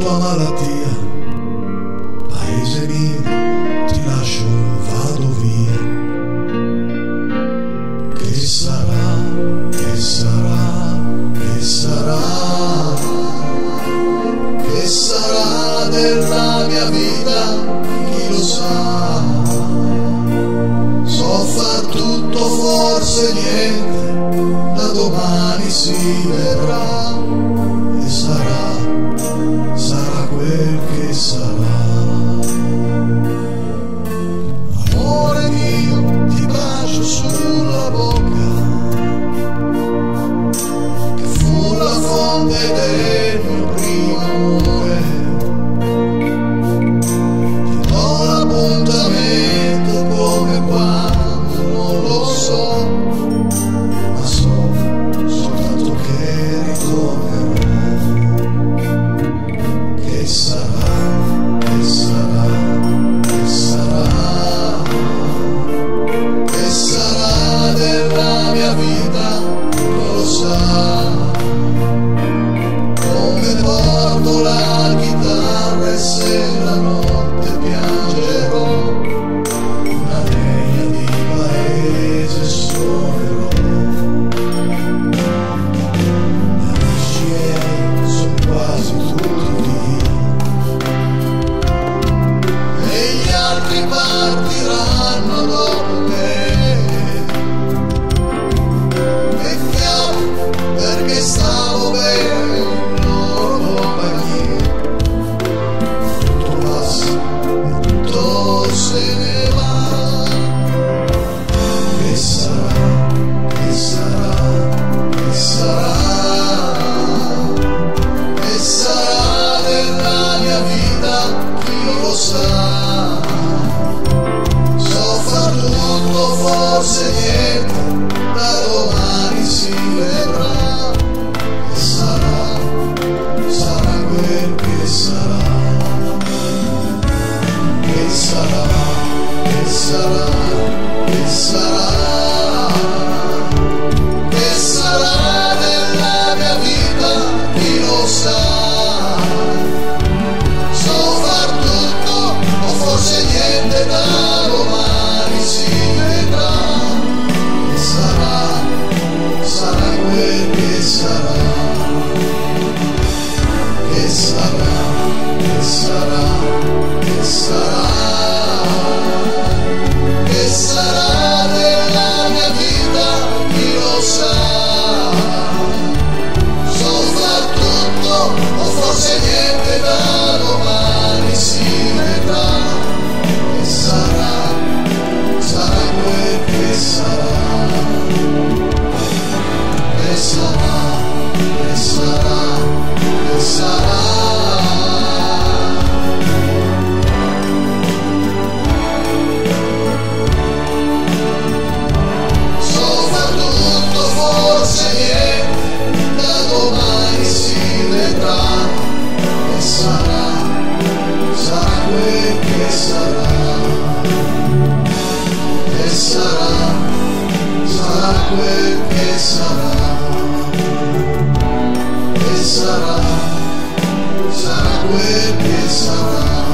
tua malattia, paese mio, ti lascio, vado via. Che sarà, che sarà, che sarà, che sarà della mia vita, chi lo sa. So far tutto, forse niente, da domani si vedrà. E sarà, sarà quel che sarà. Amore mio, ti bacio sulla bocca, che fu la fonte del mio primo amore. Ti do l'appuntamento come quando non lo so, ma so soltanto che ritornerò. Che sarà, che sarà, che sarà, che sarà della mia vita, lo sa. Come porto la chitarra e se la notte piangerò, una legna di paese suonerò. Gli amici miei sono quasi tutti via e gli altri partiranno dopo me. Peccato, perché stavo bene in loro compagnia. Tutto passa e tutto se ne va. Che sarà, che sarà, che sarà, che sarà della mia vita, chi lo sa. So far tutto, forse niente, da domani si vedrà. E sarà, sarà quel che sarà. Che sarà, che sarà, che sarà, che sarà della mia vita, chi lo sa. So far tutto, o forse niente, da domani si vedrà. E sarà, sarà quel che sarà. Che sarà, che sarà, che sarà, che sarà della mia vita, chi lo sa. So far tutto, o forse niente, da domani si vedrà. E sarà, sarà quel che sarà. Che sarà, che sarà, che sarà. So far tutto, forse niente, da domani si vedrà. E sarà, sarà quel che sarà. E sarà, sarà quel che sarà. E sarà, sarà quel che sarà.